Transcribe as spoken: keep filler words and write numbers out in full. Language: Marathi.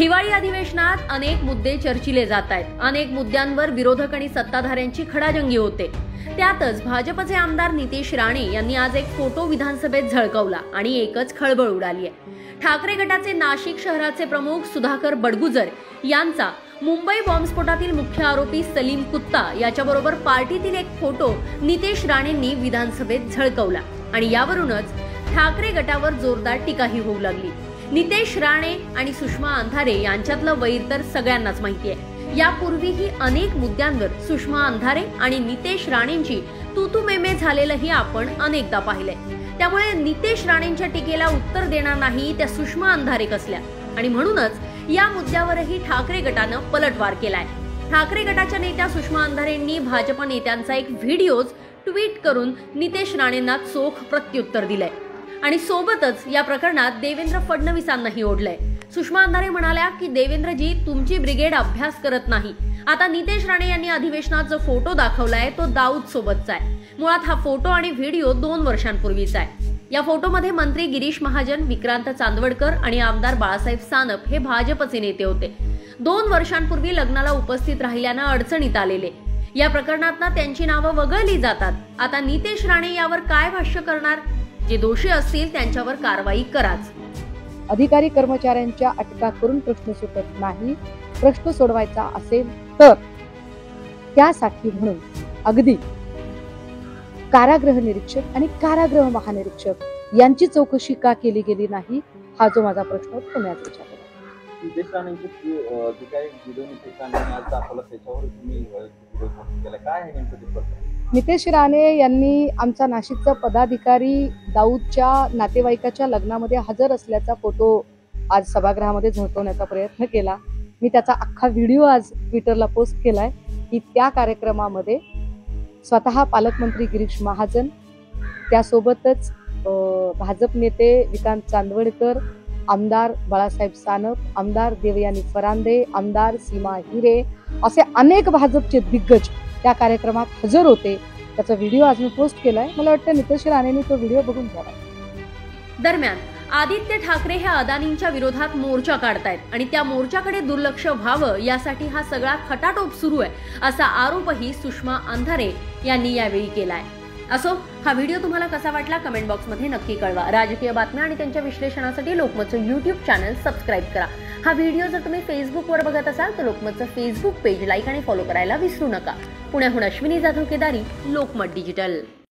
हिवाळी अधिवेशनात अनेक मुद्दे चर्चिले जात आहेत. अनेक मुद्द्यांवर विरोधक आणि सत्ताधाऱ्यांची खडाजंगी होते. त्यातच भाजपचे आमदार नितेश राणे यांनी आज एक फोटो विधानसभेत झळकवला आणि एकच खळबळ उडाली आहे. ठाकरे गटाचे नाशिक शहराचे प्रमुख सुधाकर बडगुजर यांचा मुंबई बॉम्बस्फोटातील मुख्य आरोपी सलीम कुत्ता याच्याबरोबर पार्टीतील एक फोटो नितेश राणेंनी विधानसभेत झळकवला आणि यावरूनच ठाकरे गटावर जोरदार टीकाही होऊ लागली. नितेश राणे आणि सुषमा अंधारे यांच्यातलं वैर तर सगळ्यांनाच माहिती आहे. यापूर्वीही अनेक मुद्द्यांवर सुषमा अंधारे आणि नितेश राणेंची तुतुमेमे झालेलंही आपण अनेकदा पाहिलंय. त्यामुळे नितेश राणेंच्या टीकेला उत्तर देणार नाही त्या सुषमा अंधारे कसल्या आणि म्हणूनच या मुद्द्यावरही ठाकरे गटानं पलटवार केलाय. ठाकरे गटाच्या नेत्या सुषमा अंधारेंनी भाजप नेत्यांचा एक व्हिडिओ ट्विट करून नितेश राणेंना चोख प्रत्युत्तर दिलंय आणि सोबतच या प्रकरणात देवेंद्र फडणवीसांनाही ओढलंय. सुषमा अंधारे म्हणाल्या की देवेंद्रजी तुमची ब्रिगेड अभ्यास करत नाही. आता नितेश राणे यांनी अधिवेशनात जो फोटो दाखवलाय तो दाऊद सोबतचा आहे. मुळात हा फोटो आणि व्हिडिओ दोन वर्षांपूर्वीचा आहे. या फोटोमध्ये मंत्री गिरीश महाजन, विक्रांत चांदवडकर आणि आमदार बाळासाहेब सानप हे भाजपचे नेते होते. दोन वर्षांपूर्वी लग्नाला उपस्थित राहिल्यानं अडचणीत आलेले. या प्रकरणात त्यांची नावं वगळली जातात. आता नितेश राणे यावर काय भाष्य करणार? जे दोषी असतील त्यांच्यावर कारवाई कराच. अधिकारी कर्मचाऱ्यांच्या अटका करून प्रश्न सुटत नाही. प्रश्न सोडवायचा असेल तर त्यासाठी म्हणून अगदी कारागृह निरीक्षक आणि कारागृह महानिरीक्षक यांची चौकशी का केली गेली नाही, हा जो माझा प्रश्न तो मी आज विचारला. नितेश राणेंची जी काही व्हिडिओ नितेश राणेंनी आज दाखवला त्याच्यावर तुम्ही व्हिडिओ पोस्ट केला, काय आहे नेमकं ते प्रकरण? नितेश राणे यांनी आमचा नाशिकचा पदाधिकारी दाऊदच्या नातेवाईकाच्या लग्नामध्ये हजर असल्याचा फोटो आज सभागृहामध्ये झळकवण्याचा प्रयत्न केला. मी त्याचा अख्खा व्हिडिओ आज ट्विटरला पोस्ट केलाय की त्या कार्यक्रमामध्ये स्वतः पालकमंत्री गिरीश महाजन, त्यासोबतच भाजप नेते विक्रांत चांदवडकर, आमदार बाळासाहेब सानप, आमदार देवयानी फरांदे, आमदार सीमा हिरे असे अनेक भाजपचे दिग्गज त्या कार्यक्रमात हजर होते. त्याचा व्हिडिओ आज मी पोस्ट केलाय. मला वाटतं नितेश राणेंनी तो व्हिडिओ बघून घ्यावा. दरम्यान आदित्य ठाकरे हे अदानींच्या विरोधात मोर्चा काढतायत आणि त्या मोर्चाकडे दुर्लक्ष व्हावं यासाठी हा सगळा खटाटोप सुरू आहे असा आरोपही सुषमा अंधारे यांनी यावेळी केलाय. असो, हा व्हिडिओ तुम्हाला कसा वाटला कमेंट बॉक्समध्ये नक्की कळवा. राजकीय बातम्या आणि त्यांच्या विश्लेषणासाठी लोकमतचं युट्यूब चॅनल सबस्क्राईब करा. हा व्हिडिओ जर तुम्ही फेसबुकवर बघत असाल तर लोकमतचं फेसबुक पेज लाईक आणि फॉलो करायला विसरू नका. पुण्याहून अश्विनी जाधव केदारी, लोकमत डिजिटल.